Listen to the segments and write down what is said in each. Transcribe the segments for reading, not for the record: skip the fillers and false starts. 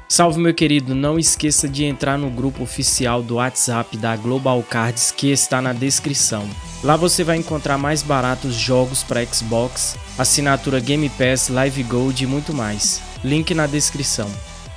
Salve, meu querido, não esqueça de entrar no grupo oficial do WhatsApp da Global Cards que está na descrição. Lá você vai encontrar mais baratos jogos para Xbox, assinatura Game Pass, Live Gold e muito mais. Link na descrição.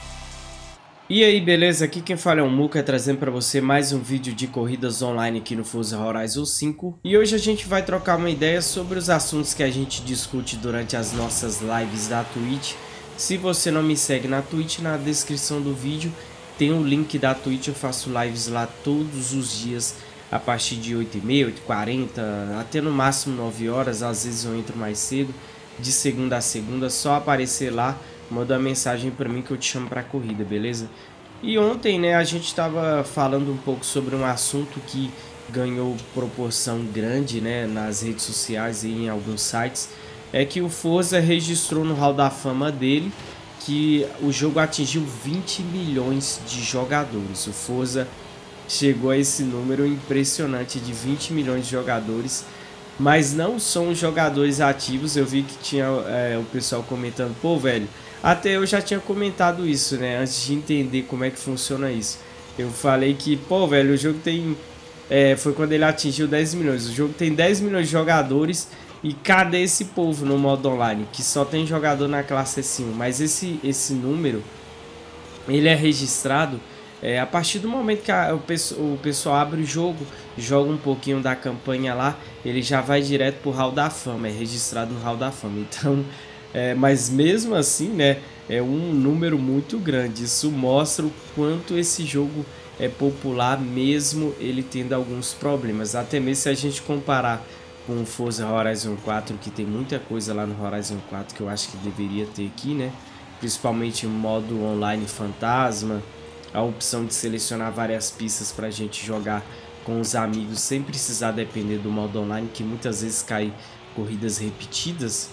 E aí, beleza? Aqui quem fala é o Muka, trazendo para você mais um vídeo de corridas online aqui no Forza Horizon 5. E hoje a gente vai trocar uma ideia sobre os assuntos que a gente discute durante as nossas lives da Twitch. Se você não me segue na Twitch, na descrição do vídeo tem o link da Twitch. Eu faço lives lá todos os dias a partir de 8h30, 8h40, até no máximo 9 horas. Às vezes eu entro mais cedo, de segunda a segunda. Só aparecer lá, manda uma mensagem para mim que eu te chamo para corrida, beleza? E ontem, né, a gente estava falando um pouco sobre um assunto que ganhou proporção grande, né, nas redes sociais e em alguns sites. É que o Forza registrou no Hall da Fama dele que o jogo atingiu 20 milhões de jogadores. O Forza chegou a esse número impressionante de 20 milhões de jogadores, mas não são jogadores ativos. Eu vi que tinha o pessoal comentando, pô, velho, até eu já tinha comentado isso, né, antes de entender como é que funciona isso. Eu falei que, pô, velho, o jogo tem... foi quando ele atingiu 10 milhões. O jogo tem 10 milhões de jogadores. E cadê esse povo no modo online? Que só tem jogador na classe S1. Mas esse número, ele é registrado a partir do momento que o pessoal abre o jogo, joga um pouquinho da campanha lá, ele já vai direto pro Hall da Fama, é registrado no Hall da Fama. Então, mas mesmo assim, né, é um número muito grande. Isso mostra o quanto esse jogo é popular, mesmo ele tendo alguns problemas. Até mesmo se a gente comparar com o Forza Horizon 4, que tem muita coisa lá no Horizon 4 que eu acho que deveria ter aqui, né? Principalmente o modo online fantasma, a opção de selecionar várias pistas para a gente jogar com os amigos sem precisar depender do modo online, que muitas vezes cai corridas repetidas.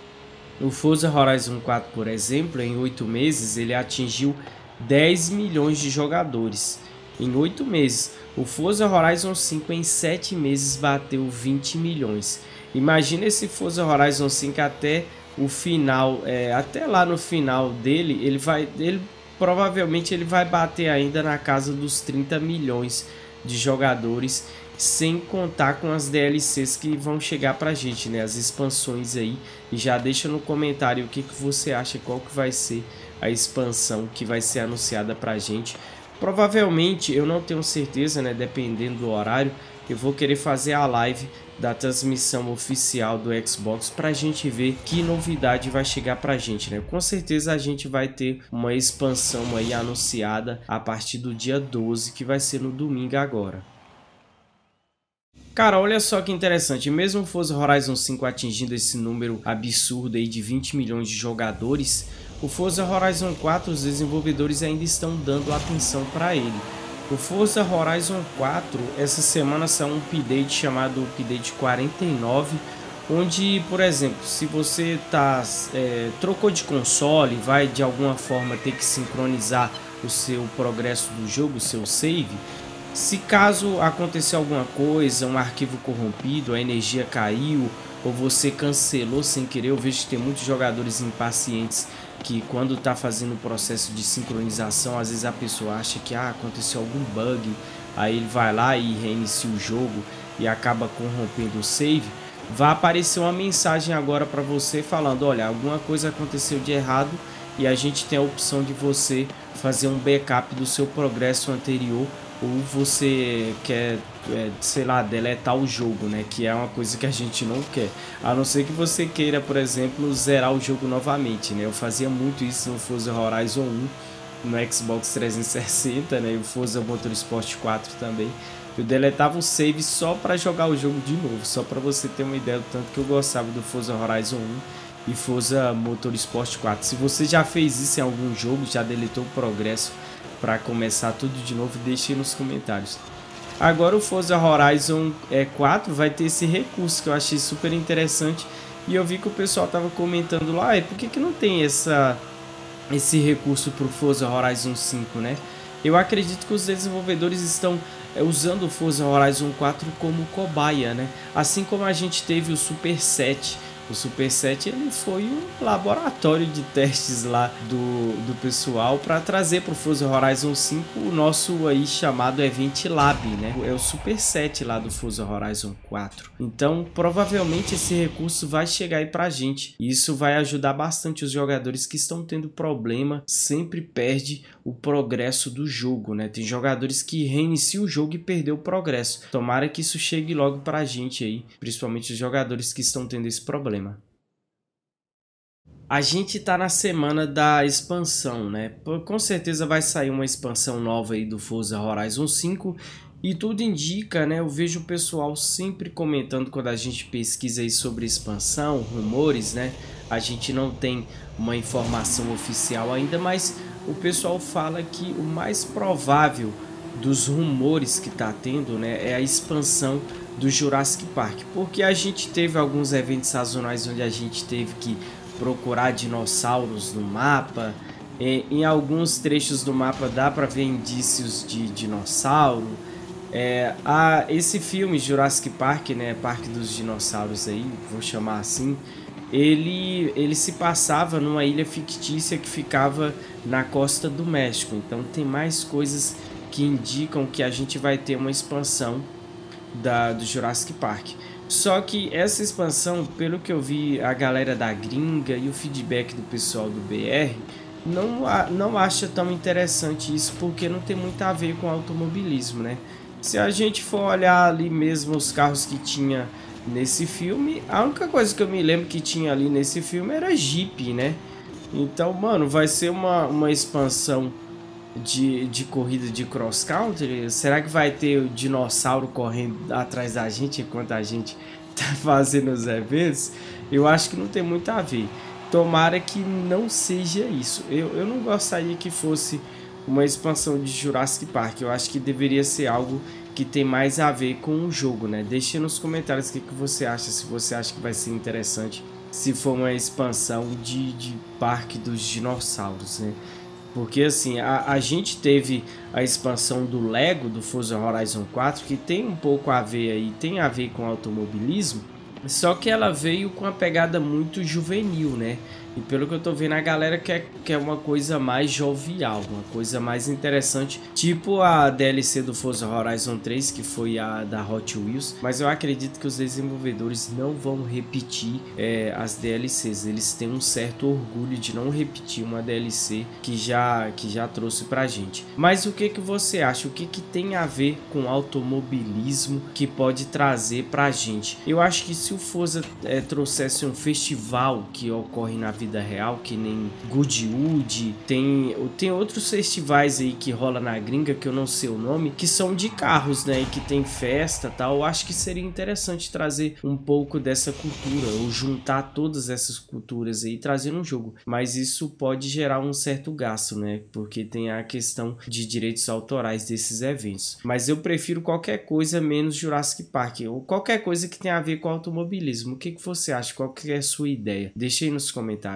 O Forza Horizon 4, por exemplo, em 8 meses ele atingiu 10 milhões de jogadores. Em 8 meses. O Forza Horizon 5 em 7 meses bateu 20 milhões. Imagina esse Forza Horizon 5 até o final, até lá no final dele, provavelmente ele vai bater ainda na casa dos 30 milhões de jogadores, sem contar com as DLCs que vão chegar pra gente, né, as expansões aí. E já deixa no comentário o que você acha, qual que vai ser a expansão que vai ser anunciada pra gente. Provavelmente, eu não tenho certeza, né, dependendo do horário, eu vou querer fazer a live da transmissão oficial do Xbox pra gente ver que novidade vai chegar pra gente, né? Com certeza a gente vai ter uma expansão aí anunciada a partir do dia 12, que vai ser no domingo agora. Cara, olha só que interessante, mesmo o Forza Horizon 5 atingindo esse número absurdo aí de 20 milhões de jogadores, o Forza Horizon 4, os desenvolvedores ainda estão dando atenção para ele. O Forza Horizon 4, essa semana saiu um update chamado Update 49, onde, por exemplo, se você trocou de console, vai de alguma forma ter que sincronizar o seu progresso do jogo, o seu save. Se caso acontecer alguma coisa, um arquivo corrompido, a energia caiu ou você cancelou sem querer, eu vejo que tem muitos jogadores impacientes que quando está fazendo o processo de sincronização, às vezes a pessoa acha que aconteceu algum bug, aí ele vai lá e reinicia o jogo e acaba corrompendo o save. Vai aparecer uma mensagem agora para você falando, olha, alguma coisa aconteceu de errado e a gente tem a opção de você fazer um backup do seu progresso anterior, ou você quer, sei lá, deletar o jogo, né? Que é uma coisa que a gente não quer. A não ser que você queira, por exemplo, zerar o jogo novamente, né? Eu fazia muito isso no Forza Horizon 1, no Xbox 360, né? E o Forza Motorsport 4 também. Eu deletava o save só para jogar o jogo de novo, só para você ter uma ideia do tanto que eu gostava do Forza Horizon 1 e Forza Motorsport 4. Se você já fez isso em algum jogo, já deletou o progresso para começar tudo de novo, deixe aí nos comentários. Agora o Forza Horizon 4 vai ter esse recurso que eu achei super interessante e eu vi que o pessoal tava comentando lá, por que não tem esse recurso para o Forza Horizon 5, né? Eu acredito que os desenvolvedores estão usando o Forza Horizon 4 como cobaia, né? Assim como a gente teve o Superset O Superset ele foi um laboratório de testes lá do pessoal para trazer para o Forza Horizon 5 o nosso aí chamado Event Lab, né? É o Superset lá do Forza Horizon 4. Então, provavelmente esse recurso vai chegar aí pra gente. E isso vai ajudar bastante os jogadores que estão tendo problema, sempre perde o progresso do jogo, né? Tem jogadores que reiniciam o jogo e perdeu o progresso. Tomara que isso chegue logo pra gente aí, principalmente os jogadores que estão tendo esse problema. A gente tá na semana da expansão, né? Com certeza vai sair uma expansão nova aí do Forza Horizon 5 e tudo indica, né? Eu vejo o pessoal sempre comentando quando a gente pesquisa aí sobre expansão, rumores, né? A gente não tem uma informação oficial ainda, mas o pessoal fala que o mais provável dos rumores que tá tendo, né, é a expansão do Jurassic Park, porque a gente teve alguns eventos sazonais onde a gente teve que procurar dinossauros no mapa. Em alguns trechos do mapa dá para ver indícios de dinossauro. Esse filme Jurassic Park, né, Parque dos Dinossauros aí, vou chamar assim, ele se passava numa ilha fictícia que ficava na costa do México. Então tem mais coisas que indicam que a gente vai ter uma expansão do Jurassic Park. Só que essa expansão, pelo que eu vi a galera da gringa e o feedback do pessoal do BR, não acha tão interessante isso, porque não tem muito a ver com automobilismo, né? Se a gente for olhar ali mesmo os carros que tinha nesse filme, a única coisa que eu me lembro que tinha ali nesse filme era Jeep, né? Então, mano, vai ser uma expansão de corrida de cross country. Será que vai ter o dinossauro correndo atrás da gente enquanto a gente tá fazendo os eventos? Eu acho que não tem muito a ver. Tomara que não seja isso. Eu não gostaria que fosse uma expansão de Jurassic Park. Eu acho que deveria ser algo que tem mais a ver com o jogo, né? Deixe nos comentários o que você acha, se você acha que vai ser interessante se for uma expansão de Parque dos Dinossauros, né? Porque assim, a gente teve a expansão do Lego, do Forza Horizon 4, que tem um pouco a ver aí, tem a ver com automobilismo, só que ela veio com uma pegada muito juvenil, né? E pelo que eu tô vendo, a galera quer uma coisa mais jovial, uma coisa mais interessante, tipo a DLC do Forza Horizon 3, que foi a da Hot Wheels. Mas eu acredito que os desenvolvedores não vão repetir as DLCs. Eles têm um certo orgulho de não repetir uma DLC que já trouxe pra gente. Mas o que você acha? O que tem a ver com automobilismo que pode trazer pra gente? Eu acho que se o Forza trouxesse um festival que ocorre na vida real, que nem Goodwood, tem outros festivais aí que rola na gringa, que eu não sei o nome, que são de carros, né, e que tem festa e tal. Eu acho que seria interessante trazer um pouco dessa cultura, ou juntar todas essas culturas aí e trazer um jogo, mas isso pode gerar um certo gasto, né, porque tem a questão de direitos autorais desses eventos. Mas eu prefiro qualquer coisa menos Jurassic Park, ou qualquer coisa que tenha a ver com automobilismo. O que você acha? Qual que é a sua ideia? Deixa aí nos comentários.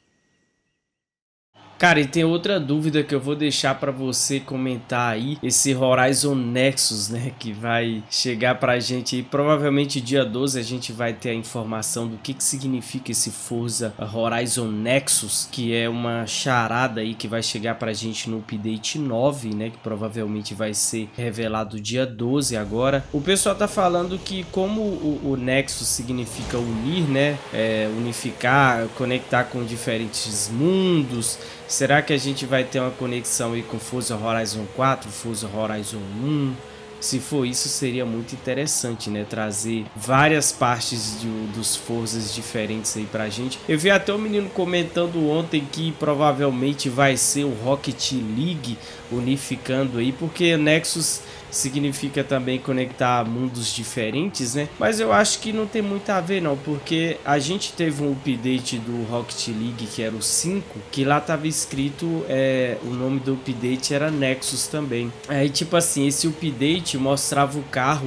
Cara, e tem outra dúvida que eu vou deixar para você comentar aí, esse Horizon Nexus, né, que vai chegar pra gente aí, provavelmente dia 12 a gente vai ter a informação do que significa esse Forza Horizon Nexus, que é uma charada aí que vai chegar pra gente no update 9, né, que provavelmente vai ser revelado dia 12 agora. O pessoal tá falando que como o Nexus significa unir, né, unificar, conectar com diferentes mundos. Será que a gente vai ter uma conexão aí com Forza Horizon 4, Forza Horizon 1? Se for isso, seria muito interessante, né? Trazer várias partes dos Forzas diferentes aí pra gente. Eu vi até um menino comentando ontem que provavelmente vai ser o Rocket League unificando aí, porque Nexus significa também conectar mundos diferentes, né? Mas eu acho que não tem muito a ver não, porque a gente teve um update do Rocket League que era o 5, que lá tava escrito, o nome do update era Nexus também. Aí tipo assim, esse update mostrava o carro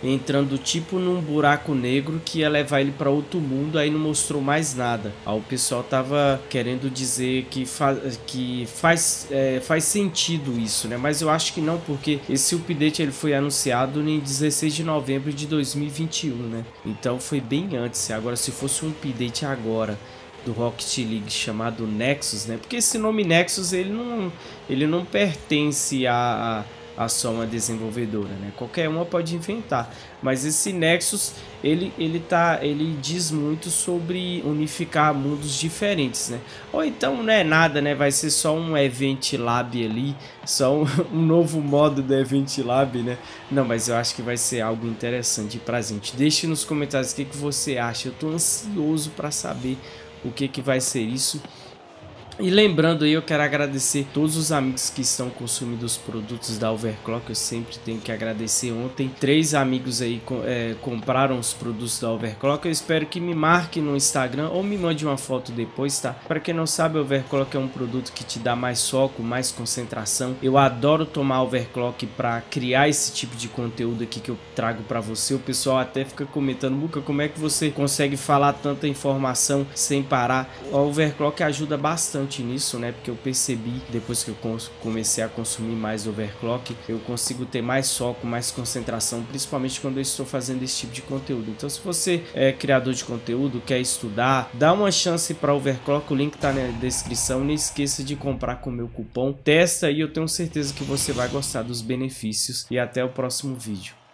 entrando tipo num buraco negro que ia levar ele para outro mundo, aí não mostrou mais nada. Aí o pessoal tava querendo dizer que faz sentido isso, né? Mas eu acho que não, porque esse update ele foi anunciado em 16 de novembro de 2021, né? Então foi bem antes. Agora, se fosse um update agora do Rocket League chamado Nexus, né? Porque esse nome Nexus ele não pertence a só uma desenvolvedora, né? Qualquer uma pode inventar, mas esse Nexus ele diz muito sobre unificar mundos diferentes, né? Ou então não é nada, né? Vai ser só um Event Lab ali, só um novo modo do Event Lab, né? Não, mas eu acho que vai ser algo interessante pra gente. Deixe nos comentários o que você acha. Eu tô ansioso para saber o que vai ser isso. E lembrando aí, eu quero agradecer todos os amigos que estão consumindo os produtos da Overclock. Eu sempre tenho que agradecer. Ontem 3 amigos aí compraram os produtos da Overclock. Eu espero que me marque no Instagram ou me mande uma foto depois, tá? Para quem não sabe, a Overclock é um produto que te dá mais foco, mais concentração. Eu adoro tomar Overclock para criar esse tipo de conteúdo aqui que eu trago para você. O pessoal até fica comentando: Muca, como é que você consegue falar tanta informação sem parar? A Overclock ajuda bastante nisso, né? Porque eu percebi, depois que eu comecei a consumir mais Overclock, eu consigo ter mais foco, mais concentração, principalmente quando eu estou fazendo esse tipo de conteúdo. Então, se você é criador de conteúdo, quer estudar, dá uma chance para Overclock, o link tá na descrição. Não esqueça de comprar com o meu cupom, testa aí, eu tenho certeza que você vai gostar dos benefícios. E até o próximo vídeo.